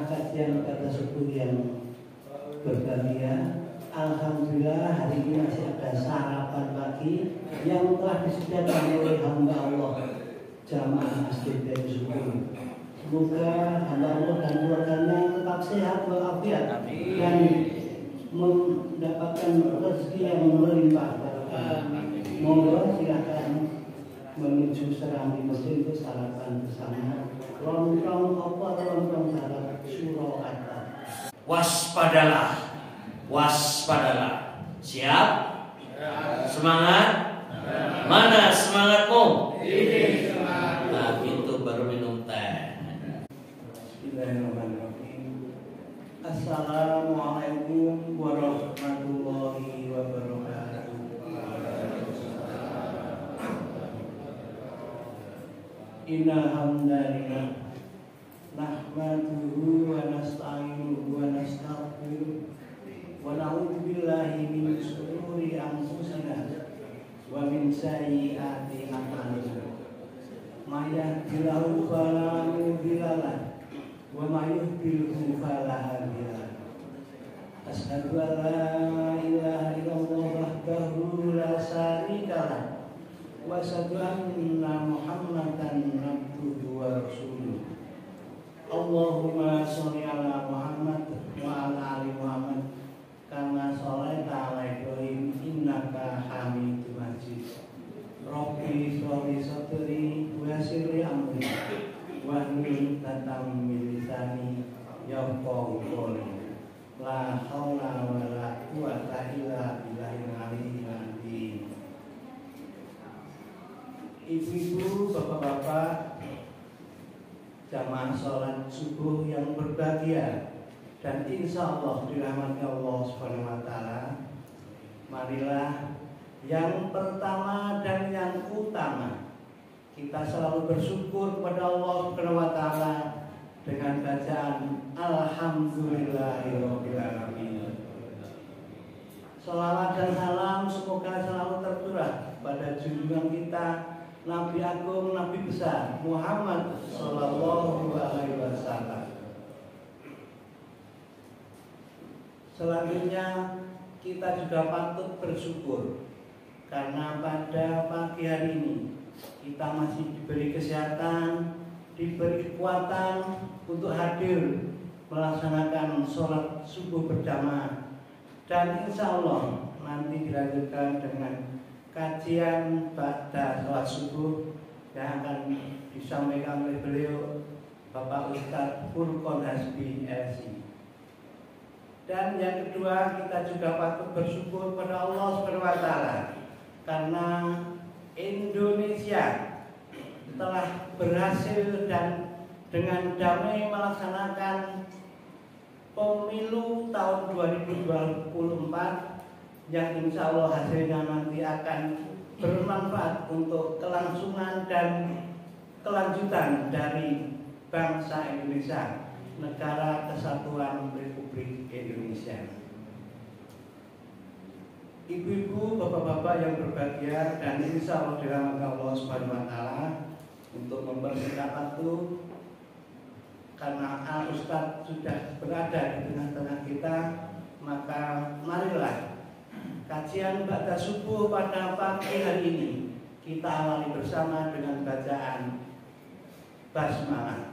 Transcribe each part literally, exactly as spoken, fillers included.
kajian kata subuh yang berbahagia. Alhamdulillah hari ini masih ada sarapan pagi yang telah disediakan oleh hamba Allah jamaah masjid dari subuh. Semoga hamba Allah dan keluarganya tetap sehat walafiat dan mendapatkan rezeki yang melimpah. Monggo silakan menuju serambi masjid untuk sarapan bersama. Lontong apa lontong salad Surakarta. Waspadalah, waspadalah. Siap? Semangat? Mana semangatmu? Ini semangat. Nah, itu baru minum teh. Bismillahirrahmanirrahim. Assalamualaikum warahmatullahi wabarakatuh. Innal hamdalillah nahmaduhu wa nasta'inuhu wa nastaghfiruh wa na'udzu billahi min shururi anfusina wa min sayyiati a'malina. May yahdihillahu fala mudilla lahu wa may yudlilhu fala hadiya lahu. Asyhadu an la ilaha illallah wahdahu la syarika lahu wa asyhadu anna Muhammadan abduhu wa rasuluh. Allahumma sholli ala Muhammad wa ala ali Muhammad kama sholaita ala Ibrahim innaka Hamidum Majid. Rabbi sholli sadri wa yassir li amri wahlul uqdatam min lisani yafqahu qawli. La haula wa la quwwata illa billahil aliyyil azim. Ibu-ibu, bapak-bapak, jamaah sholat subuh yang berbahagia dan insya Allah dirahmati Allah Subhanahu Wa Taala. Marilah yang pertama dan yang utama kita selalu bersyukur kepada Allah Subhanahu Wa Taala dengan bacaan Alhamdulillahirabbil alamin. Salawat dan salam semoga selalu tercurah pada junjungan kita Nabi Agung, Nabi besar Muhammad Sallallahu Alaihi Wasallam. Selanjutnya kita juga patut bersyukur karena pada pagi hari ini kita masih diberi kesehatan, diberi kekuatan untuk hadir melaksanakan sholat subuh berjamaah, dan insya Allah nanti dilanjutkan dengan kajian pada sholat subuh yang akan disampaikan oleh beliau Bapak Ustadz Furqon Hasbi L C. Dan yang kedua kita juga patut bersyukur pada Allah Subhanahu Wa Taala karena Indonesia telah berhasil dan dengan damai melaksanakan pemilu tahun dua ribu dua puluh empat yang insya Allah hasilnya nanti akan bermanfaat untuk kelangsungan dan kelanjutan dari bangsa Indonesia, negara kesatuan Republik Indonesia. Ibu-ibu, bapak-bapak yang berbahagia dan insya Allah dirahmati Allah Subhanahu Wa Taala, untuk mempersingkat waktu karena Al Ustadz sudah berada di tengah-tengah kita, maka marilah kajian pada subuh pada pagi hari ini kita awali bersama dengan bacaan basmalah.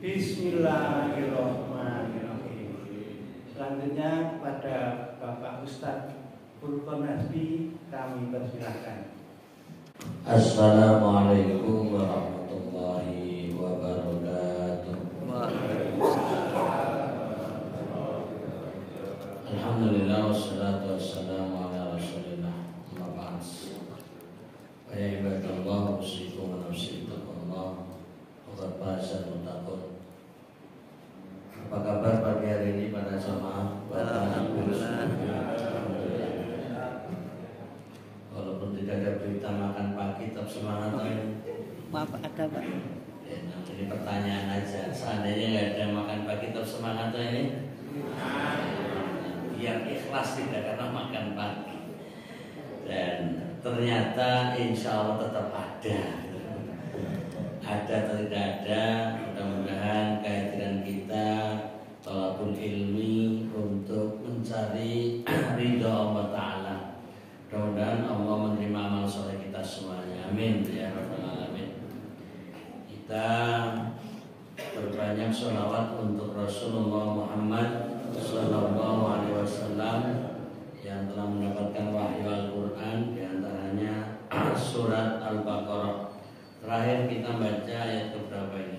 Bismillahirrahmanirrahim. Selanjutnya pada Bapak Ustadz Furqon Hasbi kami persilahkan. Assalamualaikum warahmatullahi wabarakatuh. Alhamdulillah wassalatu wassalamu ala rasulillah amma ba'd. Ya ibadallah, usikum wa nafsi taqwallah wa qad faza muttaqun. Apa kabar pagi hari ini pada jamaah? Alhamdulillah. Walaupun tidak ada berita makan pagi, tetap semangat kan? Maaf ada Pak. Ya, nah, ini pertanyaan aja. Seandainya nggak ada makan pagi, tetap semangat tuh ini? Biar ikhlas tidak karena makan pagi. Dan ternyata insya Allah tetap ada. Ada atau tidak ada, mudah-mudahan kehadiran kita kita berbanyak sholawat untuk Rasulullah Muhammad Sallallahu Alaihi Wasallam yang telah mendapatkan wahyu Al-Quran, diantaranya surat Al-Baqarah. Terakhir kita baca ayat keberapa ini?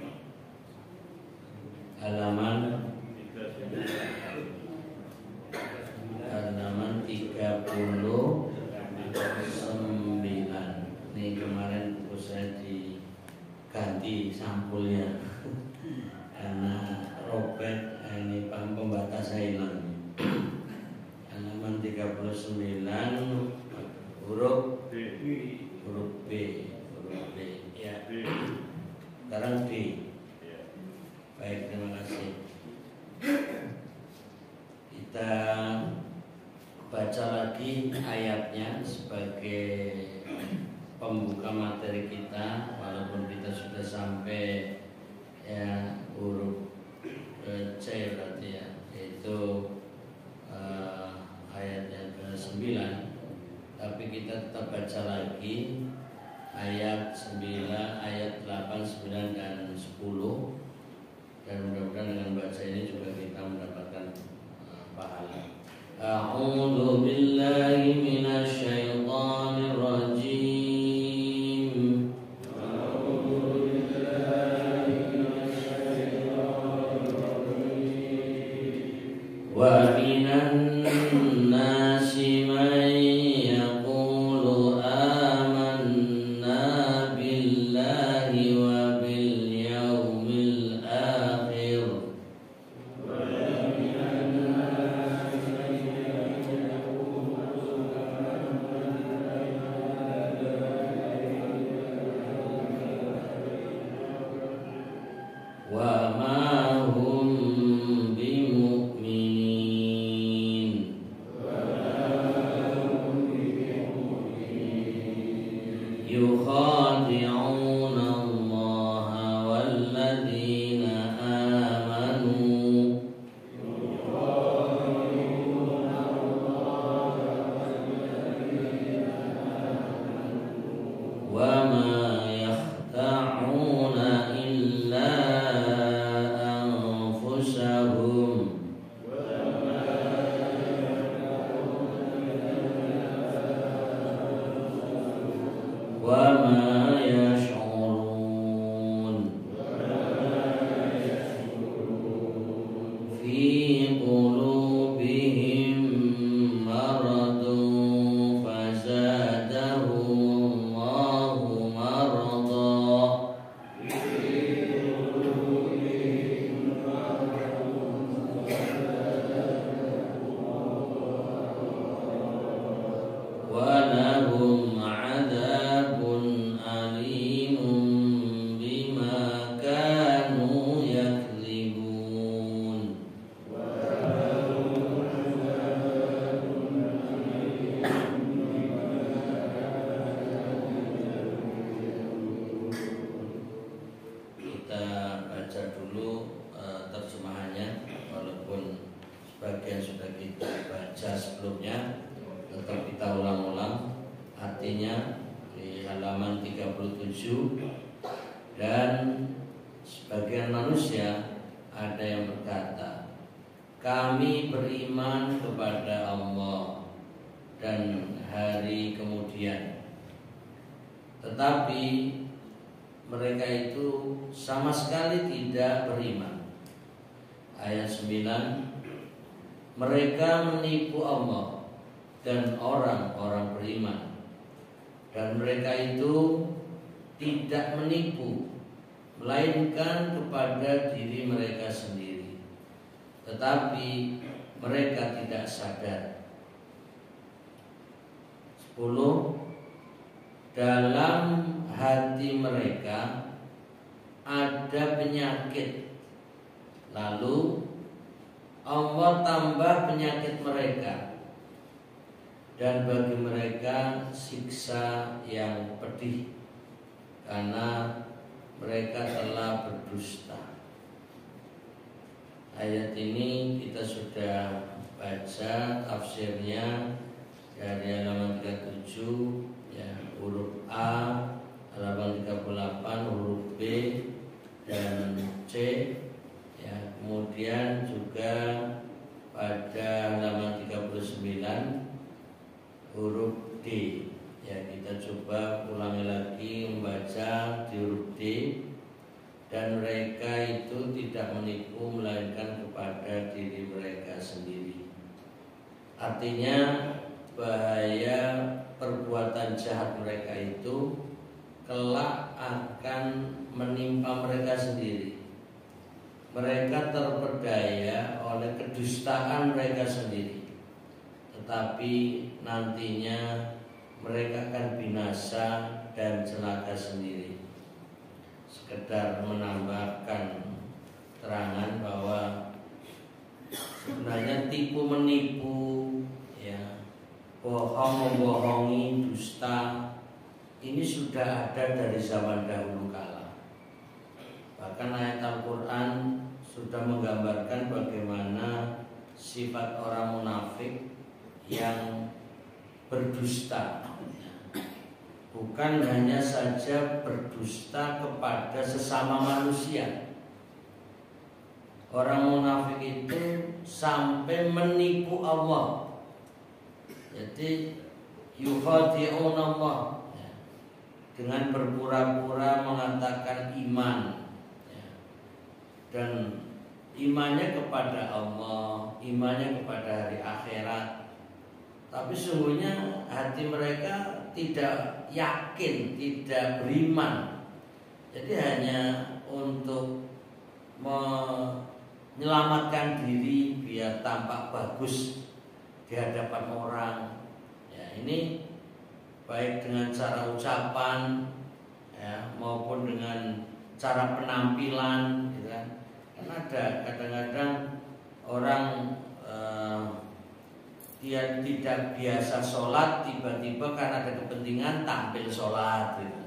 Halaman halaman tiga puluh sembilan. Ini kemarin buku saya diganti sampulnya karena robek, ini pembatas saya hilang. Halaman tiga puluh sembilan huruf B. Huruf B, huruf B. Ya. Sekarang D. Baik, terima kasih. Kita baca lagi ayatnya sebagai pembuka materi kita, walaupun kita sudah sampai ya huruf C berarti ya, yaitu uh, ayat yang ke sembilan, tapi kita tetap baca lagi ayat sembilan, ayat delapan, sembilan dan sepuluh, dan mudah-mudahan dengan baca ini juga kita mendapatkan uh, pahala. A'udzu billahi minasy syaithanir rajim. A'udzu billahi minasy syaithanir rajim. Wa minan nasi man yaqulu amanna billahi wa bil yaumil akhir. Wa ma hum bimu'minin. Yukhadi'una Allaha walladzina amanu wa ma yakhda'una illa anfusahum wa ma yash'urun. Fi qulubihim maradun fazadahum Allahu marada. Wa lahum 'adzabun alimun bima kanu yakdzibun. Kita baca dulu uh, terjemahannya, walaupun sebagian sudah kita baca sebelumnya, tetap kita ulang-ulang artinya di halaman tiga puluh tujuh. Dan sebagian manusia ada yang berkata, kami beriman kepada Allah dan hari kemudian, tetapi mereka itu sama sekali tidak beriman. Ayat sembilan, mereka menipu Allah dan orang-orang beriman, dan mereka itu tidak menipu melainkan kepada diri mereka sendiri, tetapi mereka tidak sadar. Sepuluh, dalam hati mereka ada penyakit, lalu Allah tambah penyakit mereka, dan bagi mereka siksa yang pedih karena mereka telah berdusta. Ayat ini kita sudah baca tafsirnya dari halaman tiga puluh tujuh ya, huruf A, halaman tiga puluh delapan huruf B, budi, dan mereka itu tidak menipu melainkan kepada diri mereka sendiri. Artinya bahaya perbuatan jahat mereka itu kelak akan menimpa mereka sendiri. Mereka terperdaya oleh kedustaan mereka sendiri, tetapi nantinya mereka akan binasa dan celaka sendiri. Sekedar menambahkan terangan bahwa sebenarnya tipu menipu, ya, bohong membohongi, dusta, ini sudah ada dari zaman dahulu kala. Bahkan ayat Al-Quran sudah menggambarkan bagaimana sifat orang munafik yang berdusta. Bukan hanya saja berdusta kepada sesama manusia. Orang munafik itu sampai menipu Allah. Jadi yukhadi'un Allah, dengan berpura-pura mengatakan iman, dan imannya kepada Allah, imannya kepada hari akhirat, tapi sungguhnya hati mereka tidak yakin, tidak beriman. Jadi hanya untuk menyelamatkan diri biar tampak bagus di hadapan orang. Ya, ini baik dengan cara ucapan, ya, maupun dengan cara penampilan, gitu kan. Karena ada kadang-kadang orang eh, dia tidak biasa sholat, tiba-tiba karena ada kepentingan tampil sholat, gitu.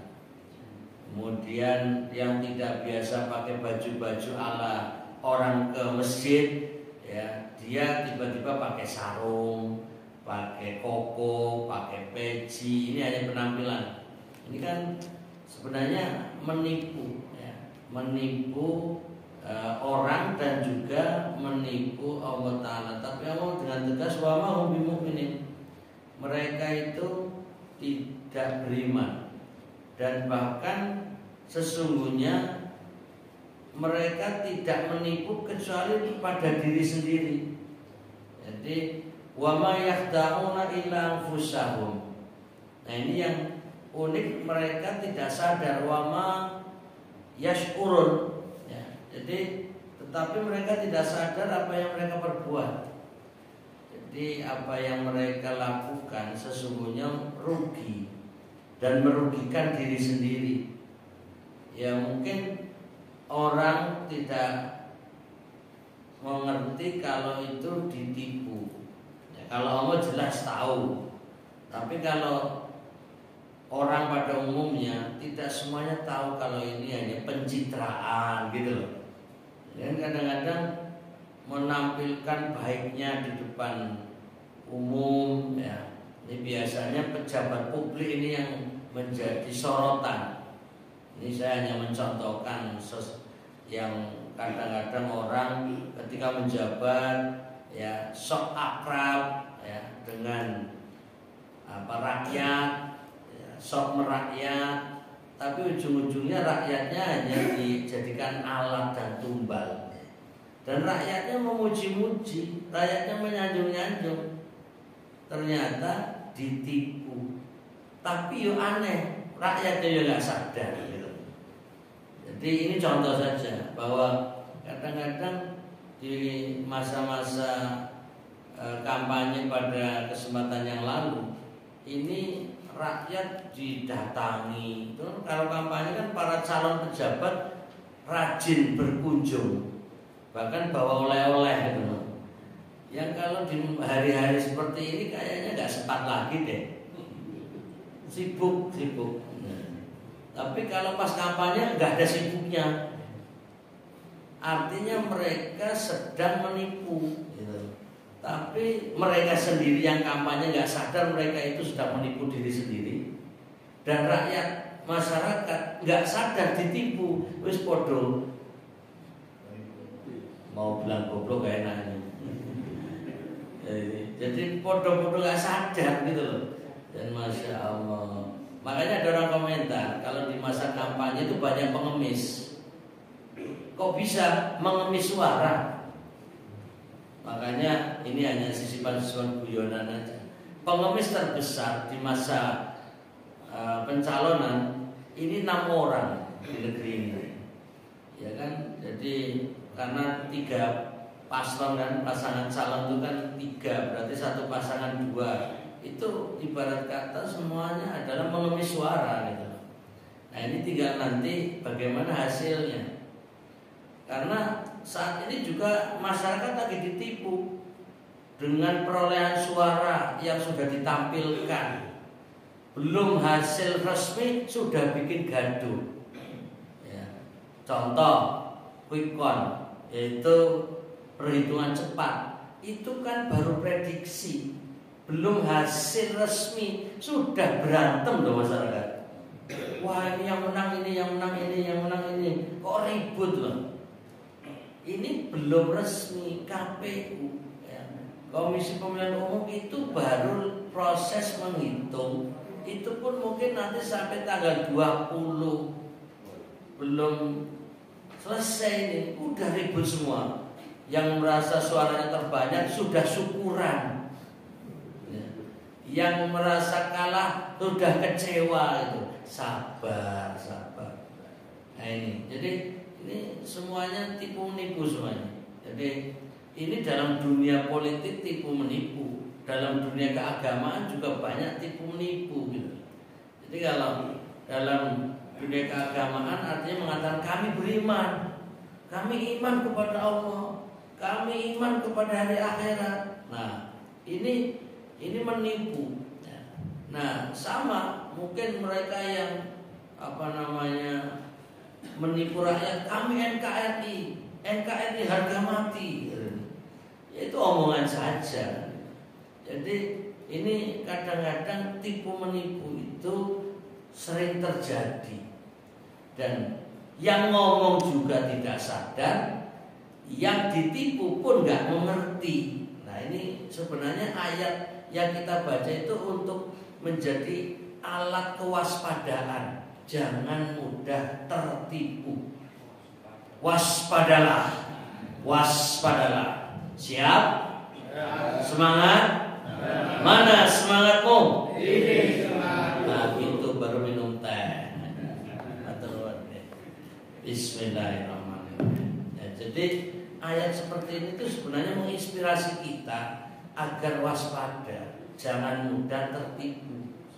Kemudian yang tidak biasa pakai baju-baju ala orang ke masjid, ya, dia tiba-tiba pakai sarung, pakai koko, pakai peci. Ini hanya penampilan. Ini kan sebenarnya menipu, ya, menipu Uh, orang dan juga menipu Allah Ta'ala. Tapi Allah dengan tegas, wa ma hum bimu'minin, mereka itu tidak beriman, dan bahkan sesungguhnya mereka tidak menipu kecuali kepada diri sendiri. Jadi wa ma yakhda'una illa anfusahum. Nah, ini yang unik, mereka tidak sadar, wa ma yash'urun. Jadi tetapi mereka tidak sadar apa yang mereka perbuat. Jadi apa yang mereka lakukan sesungguhnya rugi dan merugikan diri sendiri. Ya, mungkin orang tidak mengerti kalau itu ditipu, ya, kalau Allah jelas tahu. Tapi kalau orang pada umumnya tidak semuanya tahu kalau ini hanya pencitraan, gitu loh. Dan kadang-kadang menampilkan baiknya di depan umum, ya. Ini biasanya pejabat publik ini yang menjadi sorotan. Ini saya hanya mencontohkan yang kadang-kadang orang ketika menjabat, ya, sok akrab, ya, dengan apa rakyat, ya, sok merakyat. Tapi ujung-ujungnya rakyatnya hanya dijadikan alat dan tumbal. Dan rakyatnya memuji-muji, rakyatnya menyanjung-nyanjung. Ternyata ditipu. Tapi yo aneh, rakyatnya yo gak sadar, gitu. Jadi ini contoh saja bahwa kadang-kadang di masa-masa e, kampanye pada kesempatan yang lalu ini rakyat didatangi. Itu kalau kampanye kan para calon pejabat rajin berkunjung, bahkan bawa oleh-oleh, gitu. Yang kalau di hari-hari seperti ini kayaknya nggak sempat lagi deh, sibuk sibuk. Nah, tapi kalau pas kampanye nggak ada sibuknya, artinya mereka sedang menipu, gitu. Tapi mereka sendiri yang kampanye nggak sadar mereka itu sudah menipu diri sendiri, dan rakyat masyarakat nggak sadar ditipu. Wis podo, mau bilang goblok gak enak ini. Jadi podo-podo nggak sadar, gitu loh. Dan masya Allah, Makanya ada orang komentar kalau di masa kampanye itu banyak pengemis. Kok bisa mengemis suara? Makanya ini hanya sisipan-sisipan guyonan aja. Pengemis terbesar di masa uh, pencalonan ini enam orang di negeri ini, ya kan? Jadi karena tiga paslon kan, pasangan calon itu kan tiga, berarti satu pasangan dua. Itu ibarat kata semuanya adalah mengemis suara gitu. Nah ini tinggal nanti bagaimana hasilnya. Karena saat ini juga masyarakat lagi ditipu dengan perolehan suara yang sudah ditampilkan. Belum hasil resmi sudah bikin gaduh. Ya. Contoh quick count, yaitu perhitungan cepat. Itu kan baru prediksi, belum hasil resmi sudah berantem loh masyarakat. Wah ini yang menang ini, yang menang ini, yang menang ini, kok ribut loh. Ini belum resmi. K P U ya. Komisi Pemilihan Umum itu baru proses menghitung. Itu pun mungkin nanti sampai tanggal dua puluh belum selesai ini, udah ribut semua. Yang merasa suaranya terbanyak sudah syukuran, yang merasa kalah sudah kecewa itu. Sabar, sabar. Nah ini, jadi ini semuanya tipu menipu semuanya. Jadi ini dalam dunia politik tipu menipu, dalam dunia keagamaan juga banyak tipu menipu gitu. Jadi kalau dalam dunia keagamaan artinya mengatakan kami beriman, kami iman kepada Allah, kami iman kepada hari akhirat. Nah ini ini menipu. Nah sama mungkin mereka yang apa namanya menipu rakyat, kami N K R I, N K R I harga mati. Itu omongan saja. Jadi ini kadang-kadang tipu menipu itu sering terjadi, dan yang ngomong juga tidak sadar, yang ditipu pun nggak mengerti. Nah ini sebenarnya ayat yang kita baca itu untuk menjadi alat kewaspadaan. Jangan mudah tertipu. Waspadalah, waspadalah. Siap? Semangat? Mana semangatmu? Ini semangat. Nah itu baru minum teh. Bismillahirrahmanirrahim. Ya, jadi ayat seperti ini itu sebenarnya menginspirasi kita agar waspada, jangan mudah tertipu.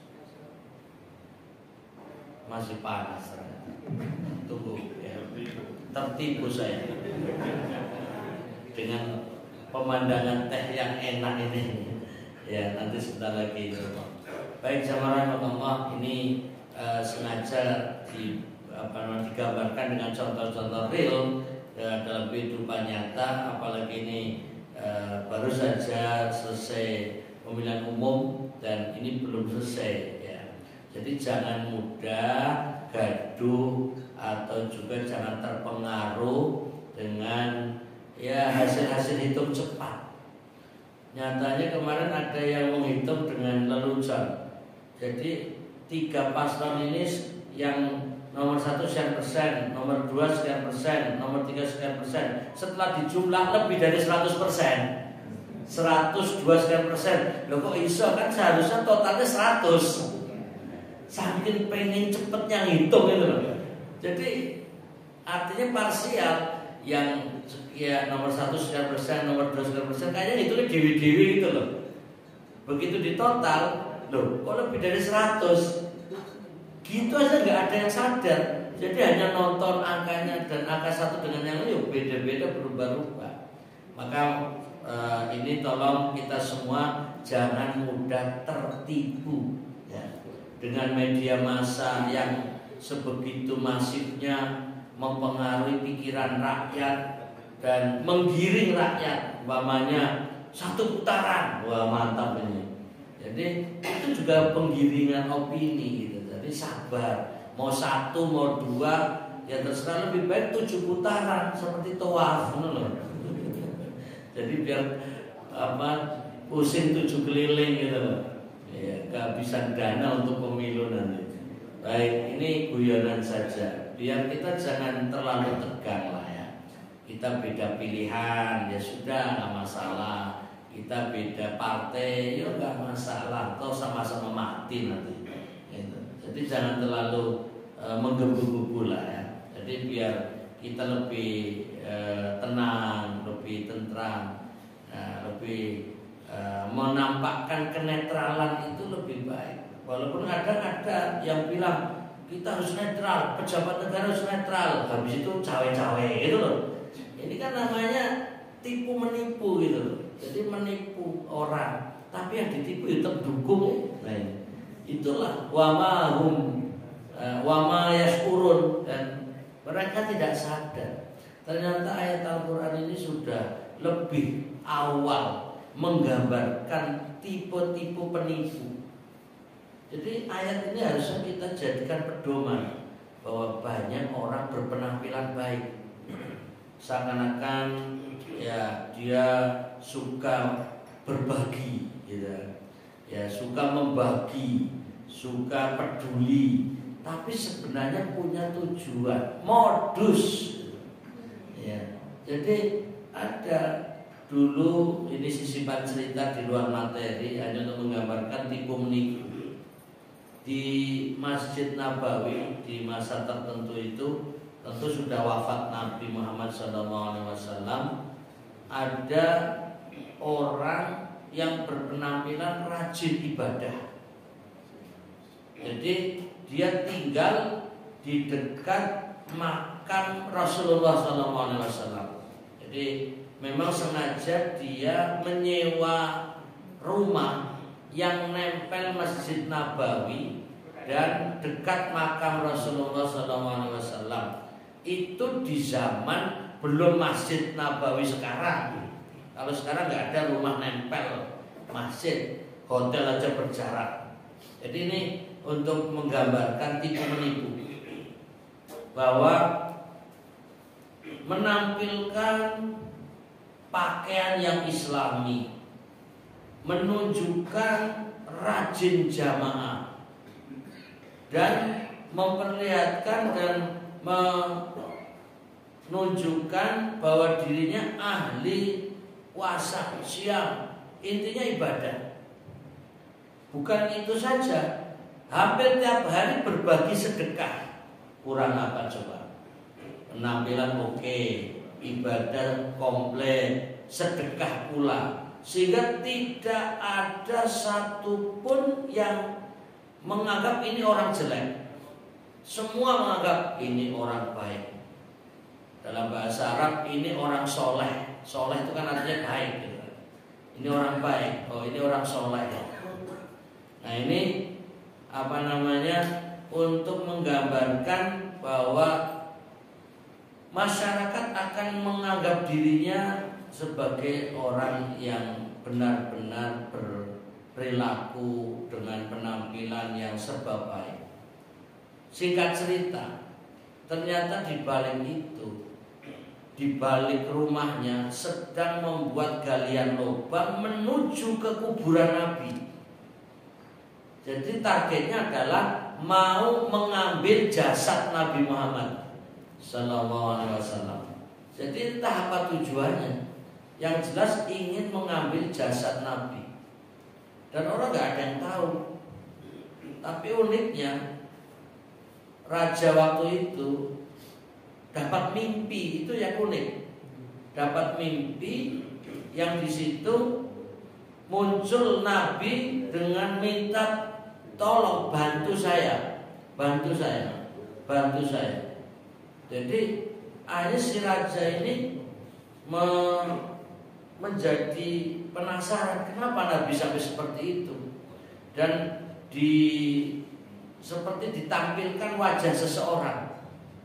Masih panas ternyata. Tunggu ya. Tertipu saya dengan pemandangan teh yang enak ini. Ya nanti sebentar lagi. Baik jamaah rahmatullah, ini uh, sengaja di apa namanya digambarkan dengan contoh-contoh real ya, dalam kehidupan nyata. Apalagi ini uh, baru saja selesai pemilihan umum dan ini belum selesai. Jadi jangan mudah gaduh atau juga jangan terpengaruh dengan ya hasil-hasil hitung cepat. Nyatanya kemarin ada yang menghitung dengan lelucon. Jadi tiga paslon ini yang nomor satu sekian persen, nomor dua sekian persen, nomor tiga sekian persen. Setelah dijumlah lebih dari seratus persen, seratus dua sekian persen. Loh kok iso, kan seharusnya totalnya seratus. Saking pengen cepetnya ngitung itu loh. Jadi artinya parsial, yang ya nomor satu sekian persen, nomor dua sekian persen, kayaknya hitungnya dewi-dewi gitu loh. Begitu di total, loh kok lebih dari seratus. Gitu aja nggak ada yang sadar. Jadi hanya nonton angkanya dan angka satu dengan yang lain beda-beda, berubah-ubah. Maka eh, ini tolong kita semua jangan mudah tertipu dengan media massa yang sebegitu masifnya mempengaruhi pikiran rakyat dan menggiring rakyat. Umpamanya satu putaran, wah mantap ini. Jadi itu juga penggiringan opini gitu. Jadi sabar, mau satu mau dua ya terserah, lebih baik tujuh putaran seperti tawaf loh. Jadi biar apa pusing tujuh keliling gitu loh. Ya, kehabisan dana untuk pemilu nanti. Baik, ini guyonan saja. Biar kita jangan terlalu tegang lah ya. Kita beda pilihan, ya sudah nggak masalah. Kita beda partai, ya nggak masalah. Atau sama-sama mati nanti. Gitu. Jadi jangan terlalu e, menggebu-gebu lah ya. Jadi biar kita lebih e, tenang, lebih tentram, e, lebih e, menampakkan kenetralan itu lebih baik. Walaupun kadang ada yang bilang kita harus netral, pejabat negara harus netral, habis itu cawe-cawe gitu loh. Ini kan namanya tipu menipu gitu loh. Jadi menipu orang, tapi yang ditipu itu dukung. Nah, itulah wamahum wama yashurun, dan mereka tidak sadar. Ternyata ayat Al-Quran ini sudah lebih awal menggambarkan tipe-tipe penipu. Jadi ayat ini harusnya kita jadikan pedoman bahwa banyak orang berpenampilan baik, seakan-akan ya dia suka berbagi, gitu. Ya suka membagi, suka peduli, tapi sebenarnya punya tujuan, modus. Ya, jadi ada dulu ini sisipan cerita di luar materi hanya untuk menggambarkan tipu menipu. Di Masjid Nabawi di masa tertentu itu tentu sudah wafat Nabi Muhammad shallallahu alaihi wasallam, ada orang yang berpenampilan rajin ibadah. Jadi dia tinggal di dekat makam Rasulullah shallallahu alaihi wasallam. Jadi memang sengaja dia menyewa rumah yang nempel Masjid Nabawi dan dekat makam Rasulullah shallallahu alaihi wasallam. Itu di zaman belum Masjid Nabawi sekarang. Kalau sekarang nggak ada rumah nempel masjid, hotel aja berjarak. Jadi ini untuk menggambarkan tipu menipu, bahwa menampilkan pakaian yang islami, menunjukkan rajin jamaah, dan memperlihatkan dan menunjukkan bahwa dirinya ahli puasa, siam, intinya ibadah. Bukan itu saja, hampir tiap hari berbagi sedekah. Kurang apa coba? Penampilan oke, ibadah komplit, sedekah pula, sehingga tidak ada satupun yang menganggap ini orang jelek. Semua menganggap ini orang baik. Dalam bahasa Arab ini orang soleh. Soleh itu kan artinya baik gitu. Ini orang baik, oh ini orang soleh. Nah ini apa namanya, untuk menggambarkan bahwa masyarakat akan menganggap dirinya sebagai orang yang benar-benar berperilaku dengan penampilan yang serba baik. Singkat cerita, ternyata di balik itu, di balik rumahnya sedang membuat galian lubang menuju ke kuburan Nabi. Jadi targetnya adalah mau mengambil jasad Nabi Muhammad Sallallahu Alaihi Wasallam. Jadi entah apa tujuannya, yang jelas ingin mengambil jasad Nabi. Dan orang nggak ada yang tahu. Tapi uniknya, raja waktu itu dapat mimpi, itu yang unik. Dapat mimpi yang di situ muncul Nabi dengan minta tolong bantu saya, bantu saya, bantu saya. Jadi akhirnya si raja ini me menjadi penasaran kenapa Nabi sampai seperti itu, dan di seperti ditampilkan wajah seseorang.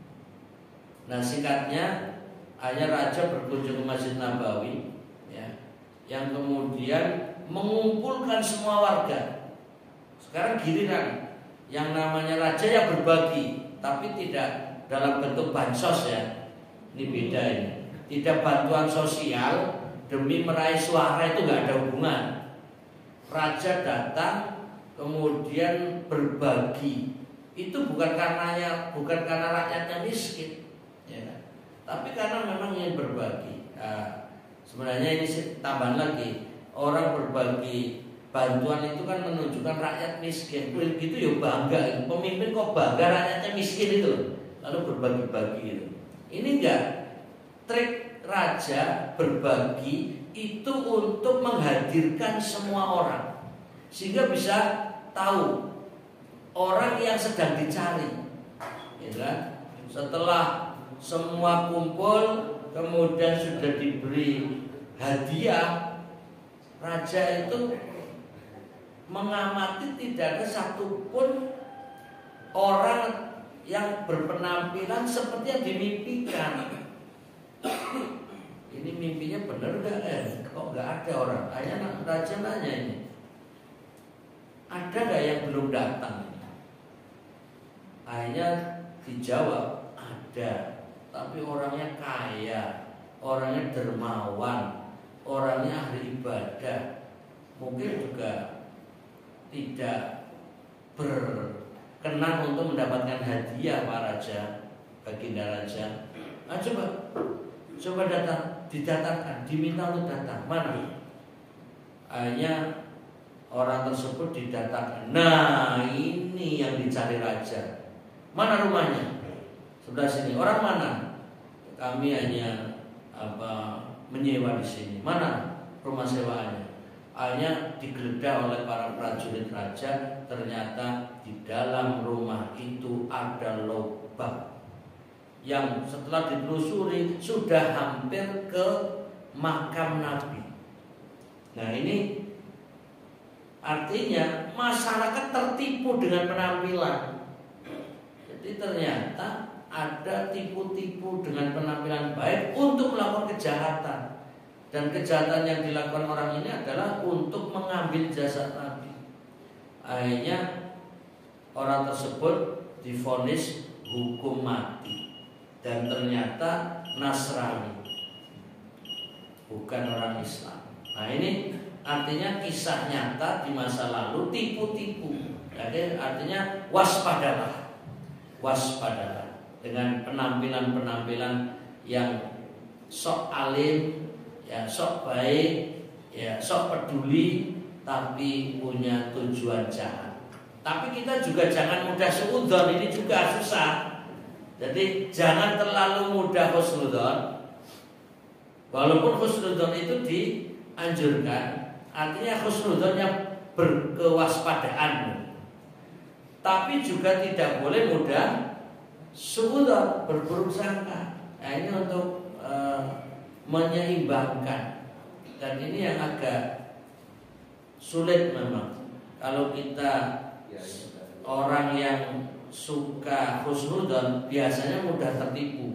Nah singkatnya, akhirnya raja berkunjung ke Masjid Nabawi, ya, yang kemudian mengumpulkan semua warga. Sekarang giliran yang namanya raja yang berbagi, tapi tidak dalam bentuk bansos ya. Ini beda ini. Tidak bantuan sosial demi meraih suara, itu nggak ada hubungan. Raja datang kemudian berbagi itu bukan karenanya bukan karena rakyatnya miskin, ya kan? Tapi karena memang ingin berbagi. Nah, sebenarnya ini tambahan lagi, orang berbagi bantuan itu kan menunjukkan rakyat miskin. Begitu ya bangga, pemimpin kok bangga rakyatnya miskin itu, lalu berbagi-bagi itu. Ini enggak, trik raja berbagi itu untuk menghadirkan semua orang, sehingga bisa tahu orang yang sedang dicari, ya kan? Setelah semua kumpul, kemudian sudah diberi hadiah, raja itu mengamati tidak ada satupun orang yang berpenampilan seperti yang dimimpikan. Ini mimpinya benar gak? Eh, kok gak ada orang? Akhirnya raja nanya ini, ada gak yang belum datang? Akhirnya dijawab, ada. Tapi orangnya kaya, orangnya dermawan, orangnya ahli ibadah, mungkin juga tidak berkenan untuk mendapatkan hadiah Pak Raja, Baginda Raja. Nah, coba, coba datang, didatangkan, diminta untuk datang. Mana? Akhirnya orang tersebut didatangkan. Nah, ini yang dicari raja. Mana rumahnya? Sebelah sini. Orang mana? Kami hanya apa menyewa di sini. Mana rumah sewaannya? Akhirnya digeledah oleh para prajurit raja. Ternyata di dalam rumah itu ada lubang yang setelah ditelusuri sudah hampir ke makam Nabi. Nah, ini artinya masyarakat tertipu dengan penampilan. Jadi ternyata ada tipu-tipu dengan penampilan baik untuk melakukan kejahatan. Dan kejahatan yang dilakukan orang ini adalah untuk mengambil jasad Nabi. Akhirnya orang tersebut divonis hukum mati. Dan ternyata Nasrani, bukan orang Islam. Nah, ini artinya kisah nyata di masa lalu, tipu-tipu. Jadi artinya waspadalah, waspadalah dengan penampilan-penampilan yang sok alim, ya sok baik, ya sok peduli, tapi punya tujuan jahat. Tapi kita juga jangan mudah suudzon, ini juga susah. Jadi jangan terlalu mudah husnudzon. Walaupun husnudzon itu dianjurkan, artinya husnudzonnya berkewaspadaan. Tapi juga tidak boleh mudah suudzon, berburuk sangka. Nah, ini untuk e, menyeimbangkan. Dan ini yang agak sulit memang. Kalau kita orang yang suka husnudzon biasanya mudah tertipu.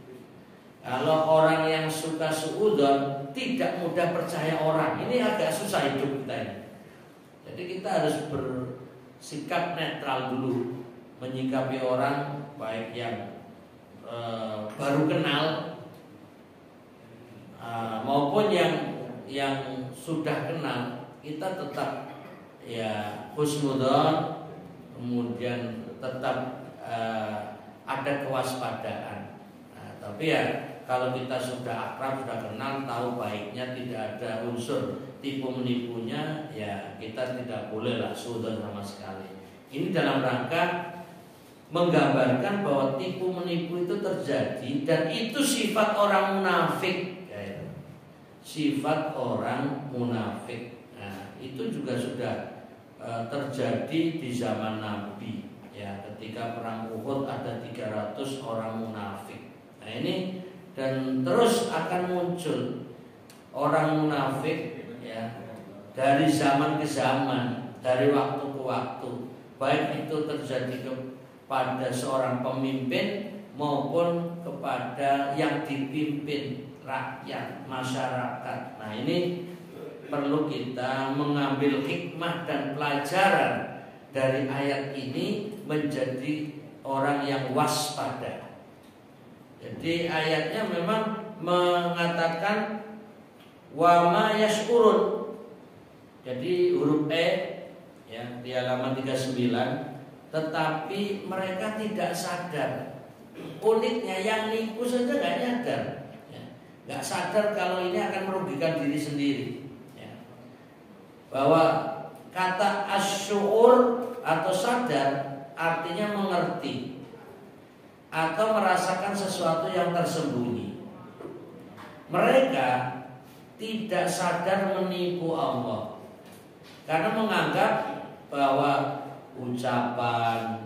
Kalau orang yang suka suudzon tidak mudah percaya orang. Ini agak susah hidup kita ini. Jadi kita harus bersikap netral dulu menyikapi orang, baik yang e, baru kenal e, maupun yang yang sudah kenal. Kita tetap ya husnudzon, kemudian tetap uh, ada kewaspadaan. Nah, tapi ya kalau kita sudah akrab, sudah kenal, tahu baiknya, tidak ada unsur tipu menipunya, ya kita tidak boleh lah suudzon sama sekali. Ini dalam rangka menggambarkan bahwa tipu menipu itu terjadi dan itu sifat orang munafik, ya, sifat orang munafik. Nah, itu juga sudah uh, terjadi di zaman Nabi. Ya, ketika perang Uhud ada tiga ratus orang munafik. Nah, ini dan terus akan muncul orang munafik, ya, dari zaman ke zaman, dari waktu ke waktu. Baik itu terjadi kepada seorang pemimpin maupun kepada yang dipimpin, rakyat, masyarakat. Nah, ini perlu kita mengambil hikmah dan pelajaran dari ayat ini menjadi orang yang waspada. Jadi ayatnya memang mengatakan wa ma yashkurun. Jadi huruf E ya di halaman tiga puluh sembilan tetapi mereka tidak sadar. Uniknya yang nipu saja nggak nyadar, ya. Nggak sadar kalau ini akan merugikan diri sendiri, ya. Bahwa kata asy'ur atau sadar artinya mengerti atau merasakan sesuatu yang tersembunyi. Mereka tidak sadar menipu Allah karena menganggap bahwa ucapan,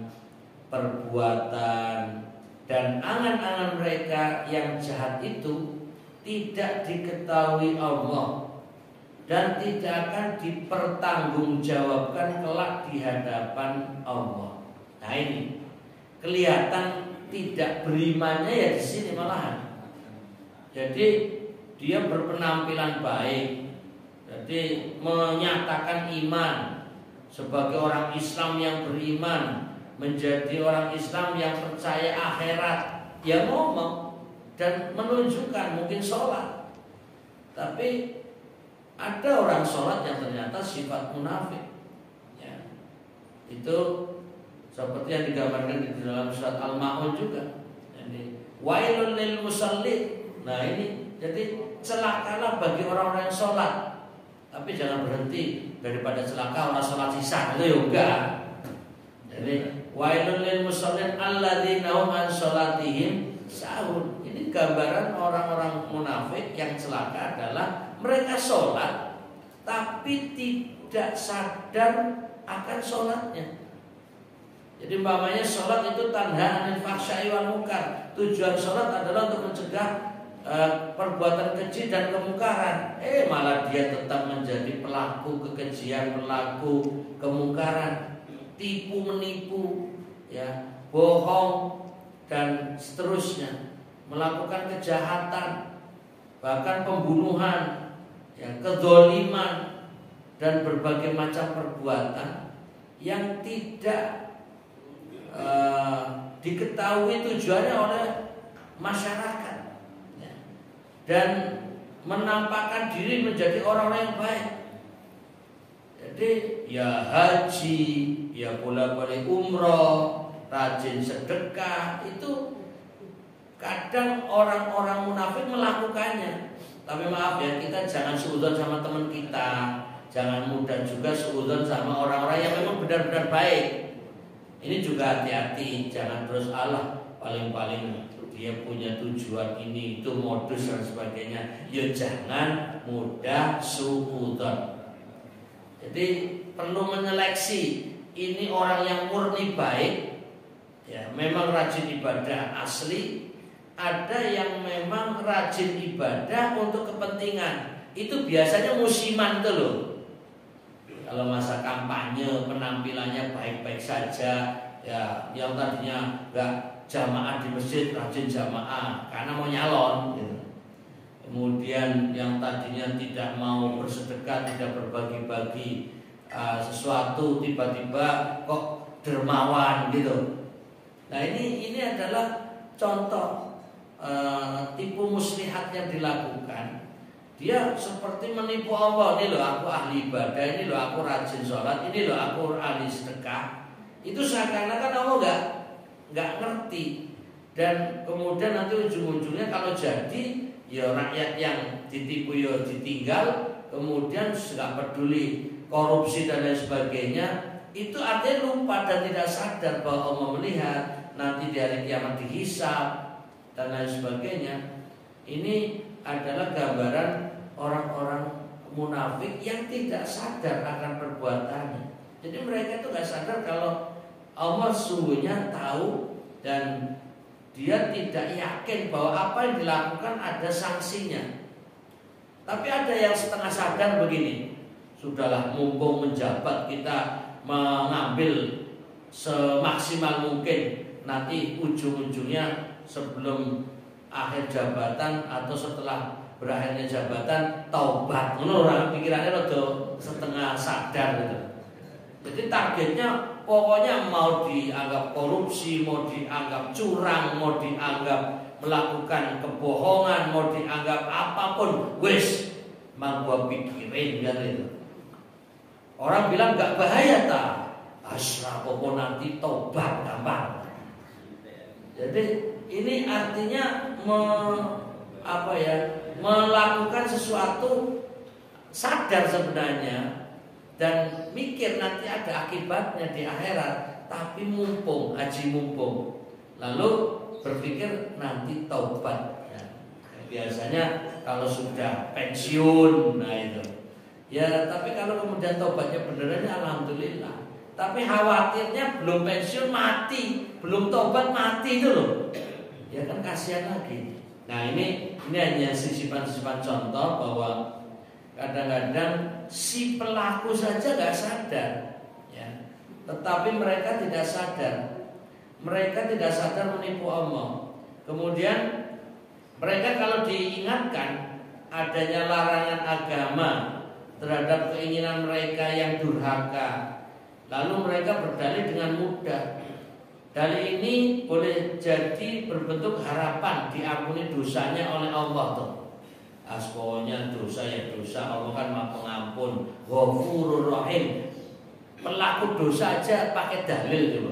perbuatan, dan angan-angan mereka yang jahat itu tidak diketahui Allah dan tidak akan dipertanggungjawabkan kelak di hadapan Allah. Nah ini kelihatan tidak berimannya ya di sini malahan. Jadi dia berpenampilan baik, jadi menyatakan iman sebagai orang Islam yang beriman, menjadi orang Islam yang percaya akhirat, ya ngomong dan menunjukkan mungkin sholat. Tapi ada orang sholat yang ternyata sifat munafik, ya. Itu seperti yang digambarkan di dalam surat Al-Ma'un juga. Jadi wailul lil musallin. Nah ini jadi celakalah bagi orang-orang yang sholat. Tapi jangan berhenti daripada celaka orang sholat sisa, itu juga. Jadi wailul lil musallin alladzina hum an sholatihim sahun. Ini gambaran orang-orang munafik yang celaka adalah mereka sholat tapi tidak sadar akan sholatnya. Jadi umpamanya sholat itu tanha anil fahsya'i wal munkar. Tujuan sholat adalah untuk mencegah Uh, perbuatan keji dan kemungkaran. Eh malah dia tetap menjadi pelaku kekejian, pelaku kemungkaran, tipu menipu, ya, bohong dan seterusnya, melakukan kejahatan, bahkan pembunuhan, ya, kedzaliman dan berbagai macam perbuatan yang tidak uh, diketahui tujuannya oleh masyarakat. Dan menampakkan diri menjadi orang-orang yang baik. Jadi ya haji, ya bolak-balik umroh, rajin sedekah, itu kadang orang-orang munafik melakukannya. Tapi maaf ya, kita jangan suudzon sama teman kita, jangan mudah juga suudzon sama orang-orang yang memang benar-benar baik. Ini juga hati-hati, jangan terus Allah paling-paling dia punya tujuan ini, itu modus dan sebagainya. Ya jangan mudah suudzon. Jadi perlu menyeleksi, ini orang yang murni baik, ya memang rajin ibadah asli. Ada yang memang rajin ibadah untuk kepentingan. Itu biasanya musiman tuh loh. Kalau masa kampanye penampilannya baik-baik saja, ya yang tadinya enggak jamaah di masjid rajin jamaah karena mau nyalon, gitu. Kemudian yang tadinya tidak mau bersedekah, tidak berbagi-bagi uh, sesuatu, tiba-tiba kok dermawan gitu. Nah ini ini adalah contoh uh, tipu muslihat yang dilakukan. Dia seperti menipu Allah. Ini loh aku ahli ibadah, ini loh aku rajin sholat, ini loh aku ahli sedekah. Itu seakan-akan Allah enggak nggak ngerti, dan kemudian nanti ujung-ujungnya kalau jadi ya rakyat yang ditipu ya ditinggal, kemudian nggak peduli korupsi dan lain sebagainya. Itu artinya lupa dan tidak sadar bahwa Allah melihat, nanti di hari kiamat dihisab dan lain sebagainya. Ini adalah gambaran orang-orang munafik yang tidak sadar akan perbuatannya. Jadi mereka itu nggak sadar kalau Allah sungguhnya tahu, dan dia tidak yakin bahwa apa yang dilakukan ada sanksinya. Tapi ada yang setengah sadar begini, sudahlah mumpung menjabat kita mengambil semaksimal mungkin, nanti ujung-ujungnya sebelum akhir jabatan atau setelah berakhirnya jabatan taubat. Menurut orang pikirannya rada setengah sadar gitu. Jadi targetnya pokoknya mau dianggap korupsi, mau dianggap curang, mau dianggap melakukan kebohongan, mau dianggap apapun, wis mang gua pikirin kan itu. Orang bilang gak bahaya tak? asra popo nanti tobat gampang. Jadi ini artinya me, apa ya, melakukan sesuatu sadar sebenarnya dan mikir nanti ada akibatnya di akhirat, tapi mumpung, haji mumpung, lalu berpikir nanti taubat. Ya, biasanya kalau sudah pensiun, nah itu. Ya, tapi kalau kemudian taubatnya beneran, alhamdulillah. Tapi khawatirnya belum pensiun mati, belum taubat mati itu loh. Ya kan kasihan lagi. Nah ini ini hanya sisipan-sisipan contoh bahwa kadang-kadang si pelaku saja nggak sadar, ya. Tetapi mereka tidak sadar, mereka tidak sadar menipu Allah. Kemudian mereka kalau diingatkan adanya larangan agama terhadap keinginan mereka yang durhaka, lalu mereka berdalih dengan mudah. Dalih ini boleh jadi berbentuk harapan diampuni dosanya oleh Allah tuh. Aspolnya dosa ya dosa, Allah kan Maha Pengampun, Ghafurur Rahim. Pelaku dosa aja pakai dalil coba.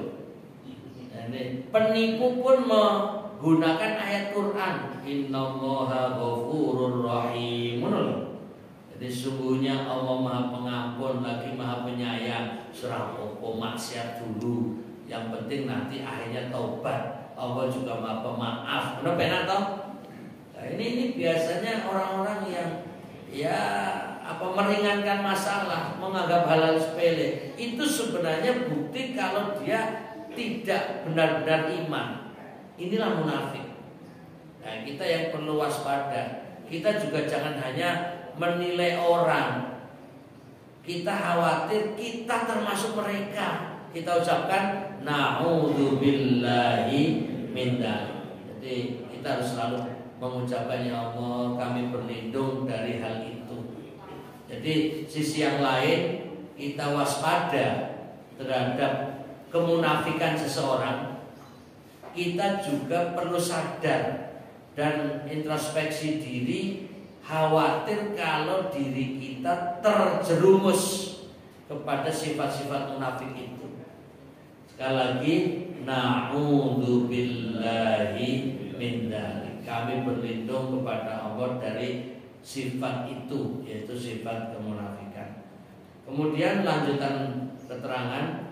Ini penipu pun menggunakan ayat Quran, Innallaha Ghafurur Rahim. Jadi sungguhnya Allah Maha Pengampun lagi Maha Penyayang. Serah opo maksiat dulu, yang penting nanti akhirnya taubat. Allah juga Maha Pemaaf. Udah penak toh? Nah, ini ini biasanya orang-orang yang ya apa meringankan masalah, menganggap hal-hal sepele. Itu sebenarnya bukti kalau dia tidak benar-benar iman. Inilah munafik. Nah, kita yang perlu waspada. Kita juga jangan hanya menilai orang. Kita khawatir kita termasuk mereka. Kita ucapkan na'udzubillahi min dzalik. Jadi kita harus selalu mengucapkan ya Allah, kami berlindung dari hal itu. Jadi sisi yang lain kita waspada terhadap kemunafikan seseorang. Kita juga perlu sadar dan introspeksi diri, khawatir kalau diri kita terjerumus kepada sifat-sifat munafik itu. Sekali lagi, na'udzubillahi min dzalik. Kami berlindung kepada Allah dari sifat itu, yaitu sifat kemunafikan. Kemudian lanjutan keterangan,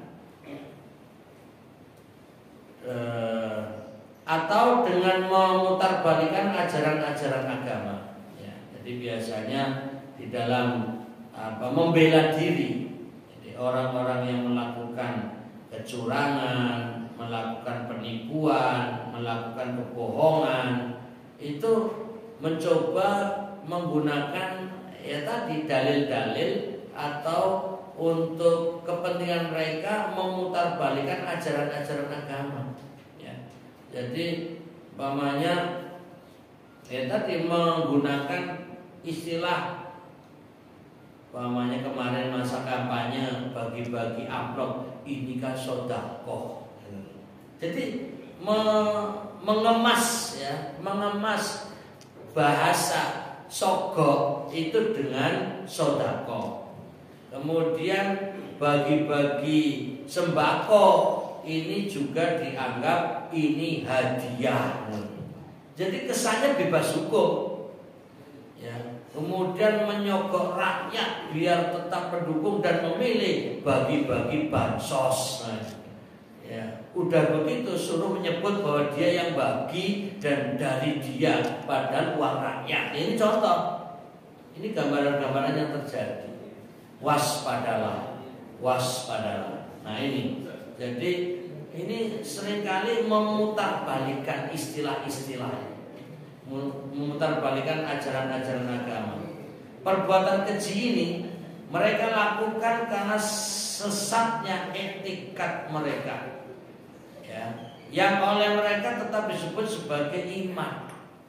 eh, atau dengan memutarbalikan ajaran-ajaran agama. Ya, jadi biasanya di dalam apa membela diri, jadi orang-orang yang melakukan kecurangan, melakukan penipuan, melakukan kebohongan, itu mencoba menggunakan ya tadi dalil-dalil atau untuk kepentingan mereka memutarbalikan ajaran-ajaran agama. Ya. Jadi umpamanya ya tadi menggunakan istilah umpamanya kemarin masa kampanye bagi-bagi amplop, ini kan sedekah. Jadi me mengemas ya, mengemas bahasa sogok itu dengan sedekah. Kemudian bagi-bagi sembako ini juga dianggap ini hadiah. Jadi kesannya bebas hukum. Ya. Kemudian menyogok rakyat biar tetap mendukung dan memilih, bagi-bagi bansos. Nah, ya, udah begitu suruh menyebut bahwa dia yang bagi dan dari dia padahal uang rakyat. Ini contoh. Ini gambaran-gambaran yang terjadi. Waspadalah, waspadalah. Nah ini, jadi ini seringkali memutarbalikkan istilah-istilah, memutarbalikkan ajaran-ajaran agama. Perbuatan keji ini mereka lakukan karena sesatnya etikat mereka, ya, yang oleh mereka tetap disebut sebagai iman.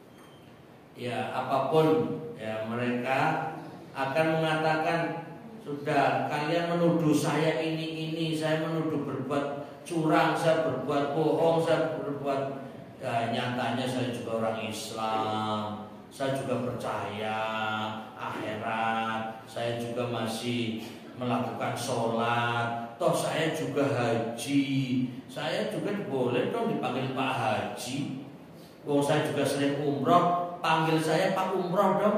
Ya, apapun ya mereka akan mengatakan, sudah kalian menuduh saya ini ini, saya menuduh berbuat curang, saya berbuat bohong, saya berbuat ya, nyatanya saya juga orang Islam, saya juga percaya akhirat, saya juga masih melakukan sholat. Toh saya juga haji, saya juga boleh dong dipanggil Pak Haji. Wong saya juga sering umroh, panggil saya Pak Umroh dong.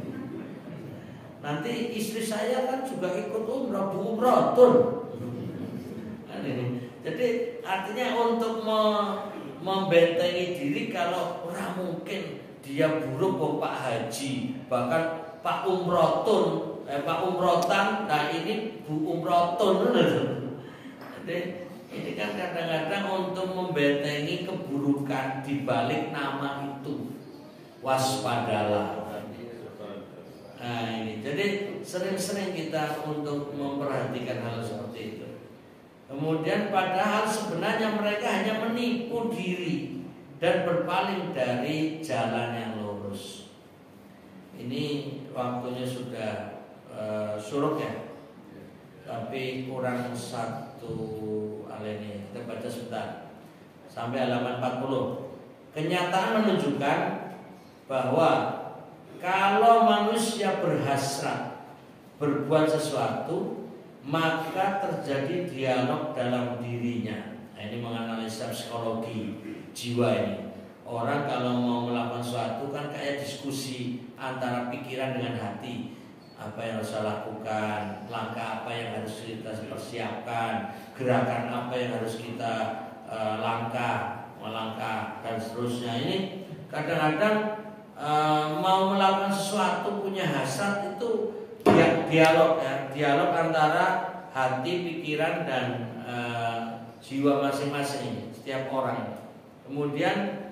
Nanti istri saya kan juga ikut umroh, Bu Umrohtun. Nah, ini. Jadi artinya untuk membentengi diri kalau orang mungkin dia buruk kok Pak Haji, bahkan Pak Umrohtun, eh, Pak Umrohtan, nah ini Bu Umrohtun. Jadi ini kan kadang-kadang untuk membentengi keburukan di balik nama itu. Waspadalah. Nah ini, jadi sering-sering kita untuk memperhatikan hal seperti itu. Kemudian padahal sebenarnya mereka hanya menipu diri dan berpaling dari jalan yang lurus. Ini waktunya sudah uh, suruk ya, tapi kurang satu alinea. Kita baca sebentar sampai halaman empat puluh. Kenyataan menunjukkan bahwa kalau manusia berhasrat berbuat sesuatu, maka terjadi dialog dalam dirinya. Nah, ini menganalisa psikologi jiwa ini. Orang kalau mau melakukan sesuatu kan kayak diskusi antara pikiran dengan hati. Apa yang harus saya lakukan, langkah apa yang harus kita persiapkan, gerakan apa yang harus kita uh, langkah, melangkah dan seterusnya. Ini kadang-kadang uh, mau melakukan sesuatu punya hasrat itu dialog ya, dialog antara hati, pikiran dan uh, jiwa masing-masing setiap orang. Kemudian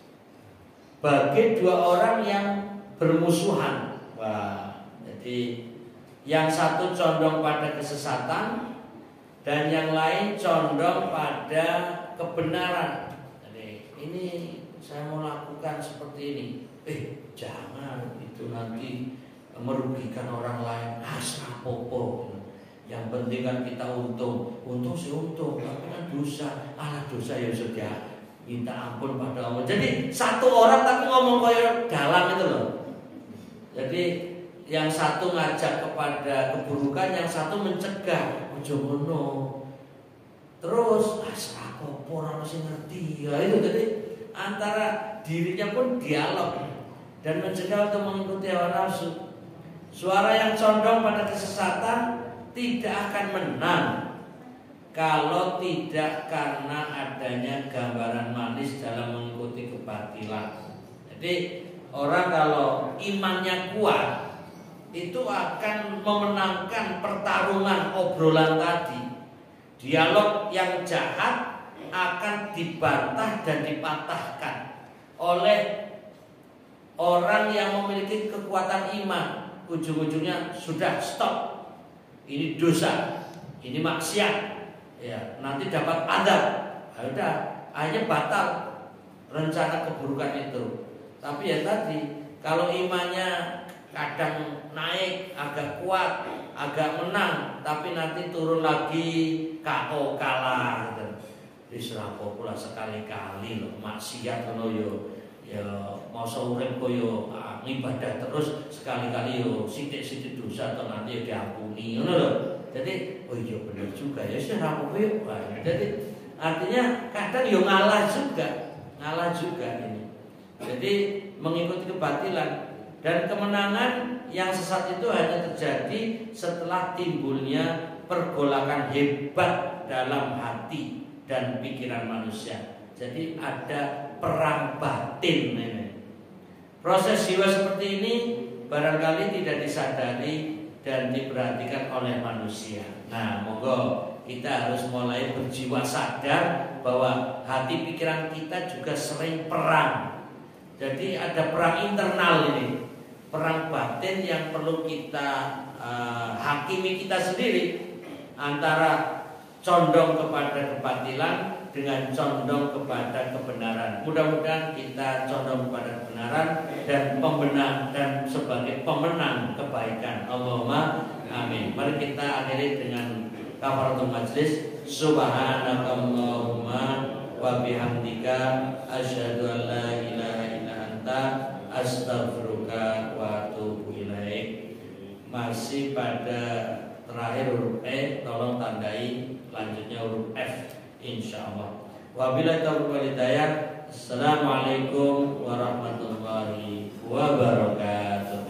bagi dua orang yang bermusuhan, wah, jadi yang satu condong pada kesesatan dan yang lain condong pada kebenaran. Jadi ini saya mau lakukan seperti ini, eh jangan, itu nanti merugikan orang lain. Asal popo. Yang penting kan kita untung, untung sih untung, tapi kan dosa, alah dosa ya sudah. Minta ampun pada Allah. Jadi satu orang tapi ngomong kayak dalam itu loh. Jadi yang satu ngajak kepada keburukan, yang satu mencegah. Ojo ngono. Terus asal popo ora mesti ngerti. Ya itu jadi antara dirinya pun dialog dan mencegah untuk mengikuti hawa nafsu. Suara yang condong pada kesesatan tidak akan menang kalau tidak karena adanya gambaran manis dalam mengikuti kebatilan. Jadi orang kalau imannya kuat itu akan memenangkan pertarungan obrolan tadi. Dialog yang jahat akan dibantah dan dipatahkan oleh orang yang memiliki kekuatan iman. Ujung-ujungnya sudah stop. Ini dosa, ini maksiat. Ya, nanti dapat adab. Ya udah, hanya batal rencana keburukan itu. Tapi ya tadi, kalau imannya kadang naik, agak kuat, agak menang, tapi nanti turun lagi K O kalah gitu. Diserapo pula sekali-kali loh, maksiat loh yo. Ya mau urip koyo ah, ibadah terus sekali-kali yo sithik-sithik dosa atau nanti ya diampuni ngono lho. Jadi oh iya benar juga ya sih rapopo yo. Jadi artinya kadang yo ngalah juga, ngalah juga ini. Jadi mengikuti kebatilan dan kemenangan yang sesat itu hanya terjadi setelah timbulnya pergolakan hebat dalam hati dan pikiran manusia. Jadi ada perang batin ini. Proses jiwa seperti ini barangkali tidak disadari dan diperhatikan oleh manusia. Nah, monggo kita harus mulai berjiwa sadar bahwa hati pikiran kita juga sering perang. Jadi ada perang internal ini, perang batin yang perlu kita uh, hakimi kita sendiri antara condong kepada kebatilan dengan condong kepada kebenaran. Mudah-mudahan kita condong kepada kebenaran dan pembenar dan sebagai pemenang kebaikan. Allahumma amin. Mari kita akhiri dengan kafaratul majlis. Subhanakallahumma wa bihamdika asyhadu an la ilaha illa anta astaghfiruka wa atubu ilaik. Masih pada terakhir huruf E tolong tandai lanjutnya huruf F insyaallah. Wabillahi taufiq wal hidayah. Assalamualaikum warahmatullahi wabarakatuh.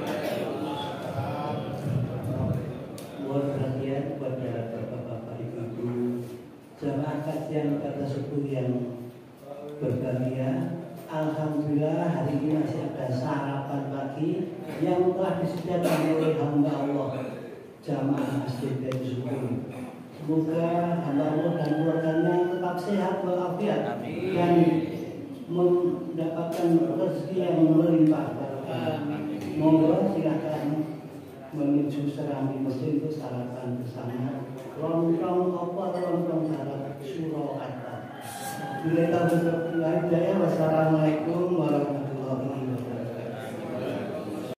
Mohon perhatian kepada bapak-bapak, ibu-ibu, jamaah kajian kata suku yang berbahagia. Alhamdulillah hari ini masih ada sarapan pagi yang telah disediakan oleh hamba Allah jamaah Masjid Baitul Sukur. Semoga hamba Allah dan keluarganya tetap sehat walafiat dan mendapatkan rezeki yang melimpah. Monggo silakan menuju serambi masjid itu sarapan bersama. Lontong apa lontong salad surau kata. Bila kita berdoa, wassalamualaikum